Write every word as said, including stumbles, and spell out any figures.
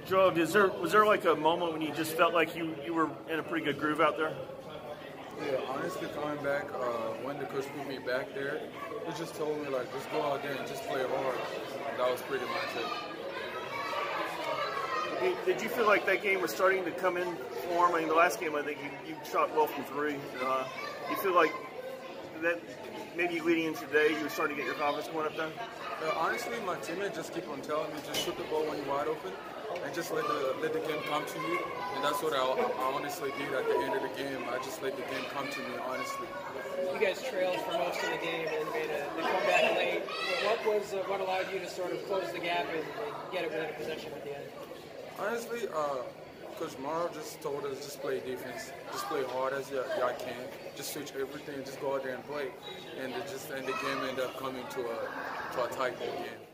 Joel, is there, was there like a moment when you just felt like you, you were in a pretty good groove out there? Yeah, honestly, coming back, uh, when the coach put me back there, he just told me, like, just go out there and just play hard. And that was pretty much it. Did you feel like that game was starting to come in form? I mean, the last game, I think you, you shot well from three. Uh, you feel like that maybe leading into today, you were starting to get your confidence going up there? Uh, honestly, my teammates just keep on telling me, just shoot the ball when you're wide open and just let the let the game come to you. And that's what I, I honestly did at the end of the game. I just let the game come to me, honestly. You guys trailed for most of the game and made a, the comeback late. What was uh, what allowed you to sort of close the gap and, and get it within a possession at the end? Honestly, uh, Coach Morrow just told us just play defense, just play hard as y'all can, just switch everything, just go out there and play, and it just and the game ended up coming to a to a tight ball game.